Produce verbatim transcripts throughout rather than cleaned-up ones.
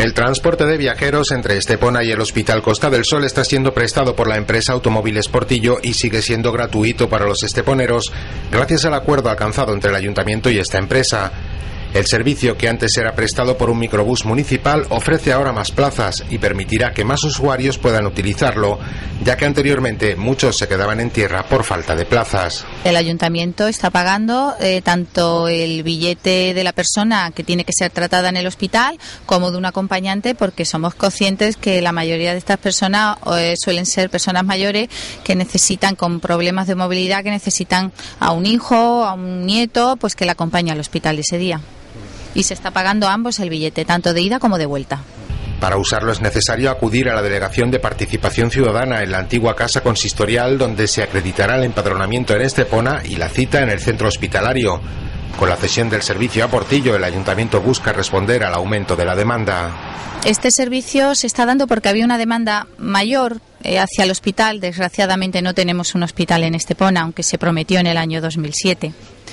El transporte de viajeros entre Estepona y el Hospital Costa del Sol está siendo prestado por la empresa Automóviles Portillo y sigue siendo gratuito para los esteponeros gracias al acuerdo alcanzado entre el ayuntamiento y esta empresa. El servicio, que antes era prestado por un microbús municipal, ofrece ahora más plazas y permitirá que más usuarios puedan utilizarlo, ya que anteriormente muchos se quedaban en tierra por falta de plazas. El ayuntamiento está pagando eh, tanto el billete de la persona que tiene que ser tratada en el hospital como de un acompañante, porque somos conscientes que la mayoría de estas personas eh, suelen ser personas mayores que necesitan, con problemas de movilidad, que necesitan a un hijo, a un nieto, pues que le acompañe al hospital ese día. Y se está pagando a ambos el billete, tanto de ida como de vuelta. Para usarlo es necesario acudir a la Delegación de Participación Ciudadana en la antigua Casa Consistorial, donde se acreditará el empadronamiento en Estepona y la cita en el centro hospitalario. Con la cesión del servicio a Portillo, el ayuntamiento busca responder al aumento de la demanda. Este servicio se está dando porque había una demanda mayor eh, hacia el hospital. Desgraciadamente no tenemos un hospital en Estepona, aunque se prometió en el año dos mil siete.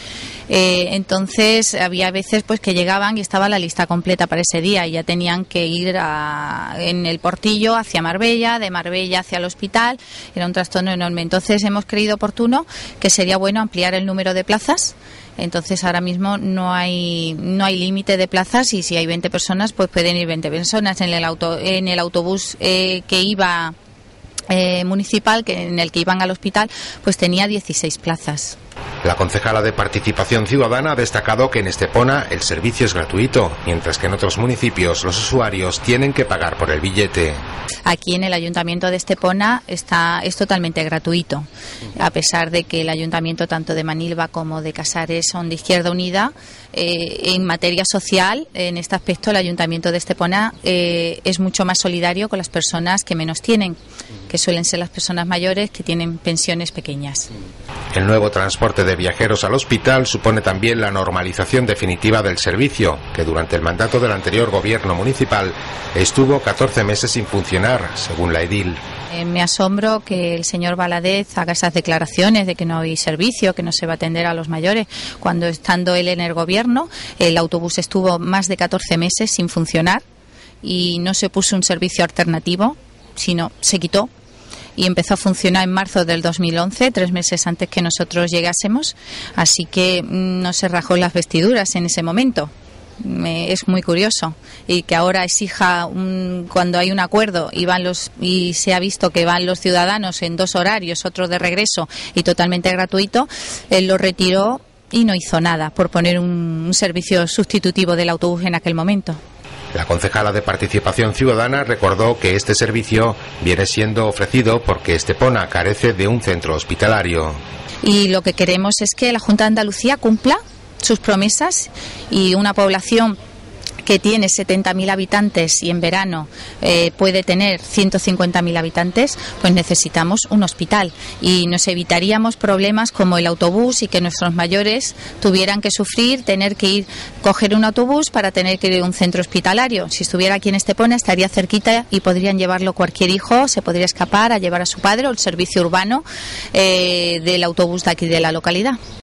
Eh, entonces había veces pues que llegaban y estaba la lista completa para ese día y ya tenían que ir a, en el Portillo hacia Marbella, de Marbella hacia el hospital. Era un trastorno enorme. Entonces hemos creído oportuno que sería bueno ampliar el número de plazas. Entonces ahora mismo no hay no hay límite de plazas y si hay veinte personas pues pueden ir veinte personas. En el auto en el autobús eh, que iba eh, municipal, que en el que iban al hospital, pues tenía dieciséis plazas. La concejala de Participación Ciudadana ha destacado que en Estepona el servicio es gratuito, mientras que en otros municipios los usuarios tienen que pagar por el billete. Aquí en el Ayuntamiento de Estepona está, es totalmente gratuito, a pesar de que el Ayuntamiento tanto de Manilva como de Casares son de Izquierda Unida. Eh, en materia social, en este aspecto, el Ayuntamiento de Estepona eh, es mucho más solidario con las personas que menos tienen, que suelen ser las personas mayores que tienen pensiones pequeñas. El nuevo transporte de viajeros al hospital supone también la normalización definitiva del servicio, que durante el mandato del anterior gobierno municipal estuvo catorce meses sin funcionar, según la edil. Eh, me asombro que el señor Valadez haga esas declaraciones de que no hay servicio, que no se va a atender a los mayores, cuando estando él en el gobierno el autobús estuvo más de catorce meses sin funcionar y no se puso un servicio alternativo, sino se quitó. Y empezó a funcionar en marzo del dos mil once, tres meses antes que nosotros llegásemos, así que no se rajó las vestiduras en ese momento. Me, es muy curioso y que ahora exija un, cuando hay un acuerdo y van los y se ha visto que van los ciudadanos en dos horarios, otro de regreso y totalmente gratuito, él lo retiró y no hizo nada por poner un, un servicio sustitutivo del autobús en aquel momento. La concejala de Participación Ciudadana recordó que este servicio viene siendo ofrecido porque Estepona carece de un centro hospitalario. Y lo que queremos es que la Junta de Andalucía cumpla sus promesas y una población que tiene setenta mil habitantes y en verano eh, puede tener ciento cincuenta mil habitantes, pues necesitamos un hospital y nos evitaríamos problemas como el autobús y que nuestros mayores tuvieran que sufrir, tener que ir, coger un autobús para tener que ir a un centro hospitalario. Si estuviera aquí en Estepona estaría cerquita y podrían llevarlo cualquier hijo, se podría escapar a llevar a su padre o el servicio urbano eh, del autobús de aquí de la localidad.